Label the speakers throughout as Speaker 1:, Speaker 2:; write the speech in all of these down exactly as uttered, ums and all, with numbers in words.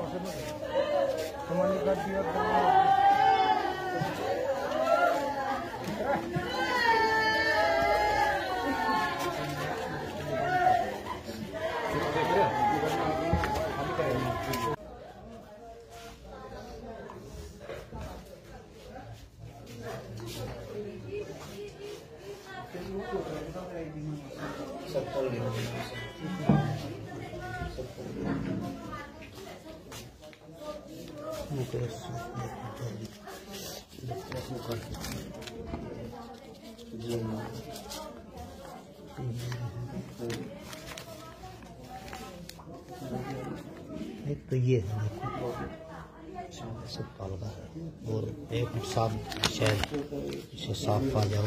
Speaker 1: एक तो ये है सब पाल का और एक साफ शायद इसे साफ पा जाओ।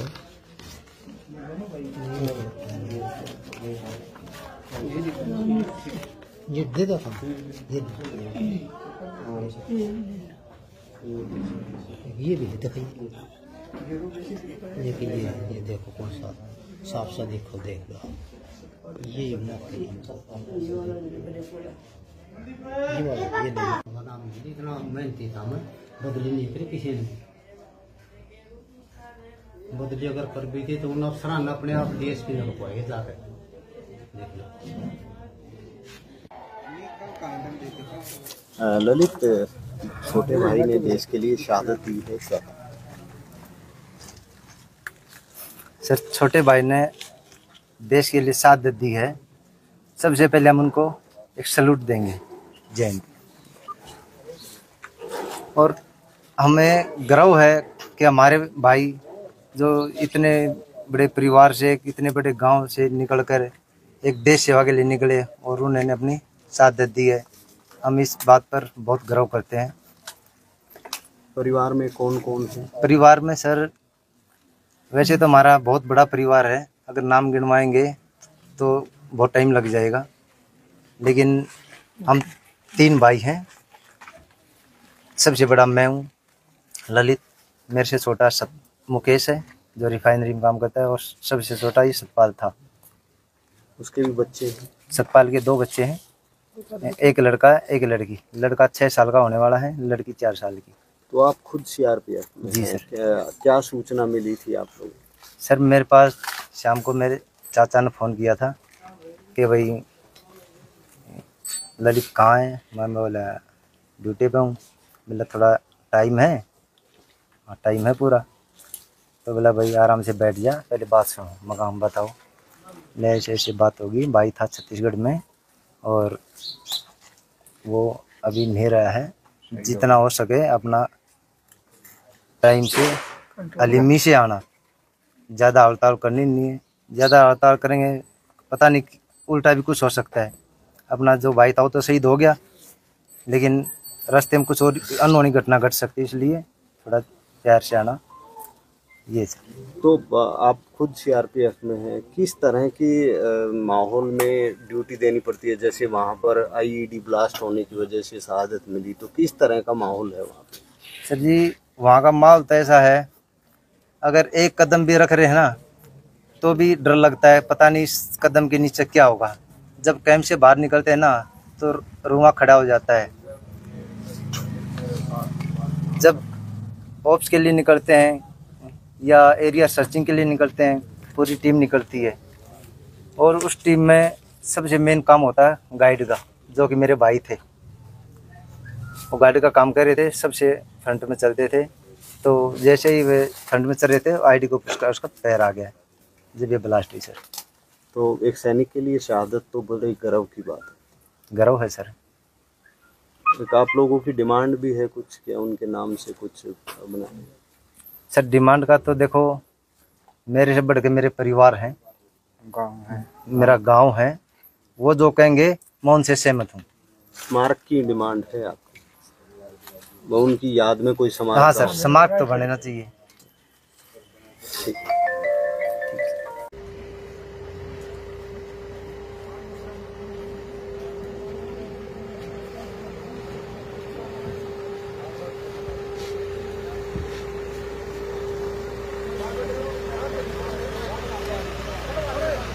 Speaker 1: ये दे दो ये ये भी दिखाइए ये कि ये ये देखो कौन सा साफ सा देखो देख लो ये ये वाला ये नाम इतना मेहनती था मैं बदली नहीं फिर किसी ने बदली अगर कर भी थी तो उन अफसरान अपने आप देश की नहीं पाएंगे जाकर देख लो।
Speaker 2: ललित, छोटे भाई ने देश के लिए शहादत दी है क्या?
Speaker 3: सर, छोटे भाई ने देश के लिए शहादत दी है। सबसे पहले हम उनको एक सैल्यूट देंगे। जय हिंद। और हमें गर्व है कि हमारे भाई जो इतने बड़े परिवार से, इतने बड़े गांव से निकलकर एक देश सेवा के लिए निकले और उन्होंने अपनी शहादत दी है। हम इस बात पर बहुत गर्व करते हैं।
Speaker 2: परिवार में कौन कौन है?
Speaker 3: परिवार में सर वैसे तो हमारा बहुत बड़ा परिवार है, अगर नाम गिनवाएंगे तो बहुत टाइम लग जाएगा, लेकिन हम तीन भाई हैं। सबसे बड़ा मैं हूँ ललित, मेरे से छोटा सत मुकेश है जो रिफाइनरी में काम करता है, और सबसे छोटा ही सतपाल था।
Speaker 2: उसके भी बच्चे हैं?
Speaker 3: सतपाल के दो बच्चे हैं, एक लड़का एक लड़की। लड़का छः साल का होने वाला है, लड़की चार साल की।
Speaker 2: तो आप खुद सीआरपीएफ में?
Speaker 3: जी सर।
Speaker 2: क्या, क्या सूचना मिली थी आप लोग? सर,
Speaker 3: मेरे पास शाम को मेरे चाचा ने फ़ोन किया था कि भाई ललित कहाँ है। मैं बोला ड्यूटी पे हूँ। बोला थोड़ा टाइम है? हाँ टाइम है पूरा। तो बोला भाई आराम से बैठ जा, पहले बात सुनो। मकाम बताओ। ले ऐसे ऐसे बात होगी। भाई था छत्तीसगढ़ में और वो अभी नहीं रहा है। जितना हो सके अपना टाइम से अलीमी से आना, ज़्यादा हड़ताल करनी नहीं है। ज़्यादा हड़ताल करेंगे पता नहीं उल्टा भी कुछ हो सकता है। अपना जो भाई था वो तो शहीद हो गया, लेकिन रास्ते में कुछ और अनहोनी घटना घट सकती है, इसलिए थोड़ा प्यार से आना ये सर।
Speaker 2: तो आप खुद सीआरपीएफ में हैं, किस तरह की माहौल में ड्यूटी देनी पड़ती है? जैसे वहाँ पर आईईडी ब्लास्ट होने की वजह से शहादत मिली, तो किस तरह का माहौल है वहाँ पे?
Speaker 3: सर जी, वहाँ का माहौल तो ऐसा है, अगर एक कदम भी रख रहे हैं ना तो भी डर लगता है, पता नहीं इस कदम के नीचे क्या होगा। जब कैंप से बाहर निकलते हैं ना तो रुआ खड़ा हो जाता है। जब ऑप्स के लिए निकलते हैं या एरिया सर्चिंग के लिए निकलते हैं, पूरी टीम निकलती है और उस टीम में सबसे मेन काम होता है गाइड का, जो कि मेरे भाई थे। वो गाइड का काम कर रहे थे, सबसे फ्रंट में चलते थे। तो जैसे ही वे फ्रंट में चल रहे थे, आईडी को पुश कर उसका पैर आ गया जब ये ब्लास्ट हुई सर।
Speaker 2: तो एक सैनिक के लिए शहादत तो बड़ी गर्व की बात है।
Speaker 3: गर्व है सर।
Speaker 2: एक आप लोगों की डिमांड भी है कुछ, क्या उनके नाम से कुछ बनाए?
Speaker 3: सर डिमांड का तो देखो, मेरे से बढ़ के मेरे परिवार हैं, गांव है, मेरा गांव है। वो जो कहेंगे मैं उनसे सहमत हूँ।
Speaker 2: स्मारक की डिमांड है आपकी? वो उनकी याद में कोई स्मारक?
Speaker 3: हाँ सर, स्मारक तो बनना चाहिए।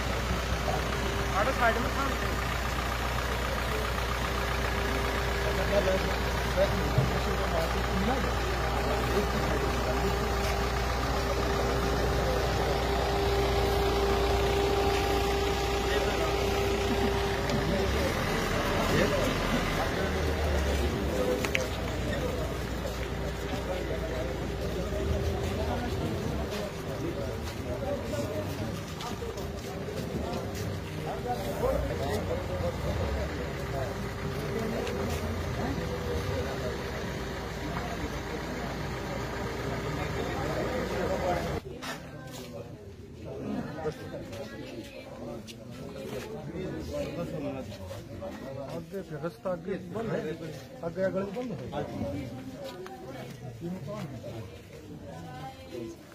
Speaker 3: साइड में
Speaker 4: आगे फिर रास्ता आगे बंद है, आगे गली बंद है।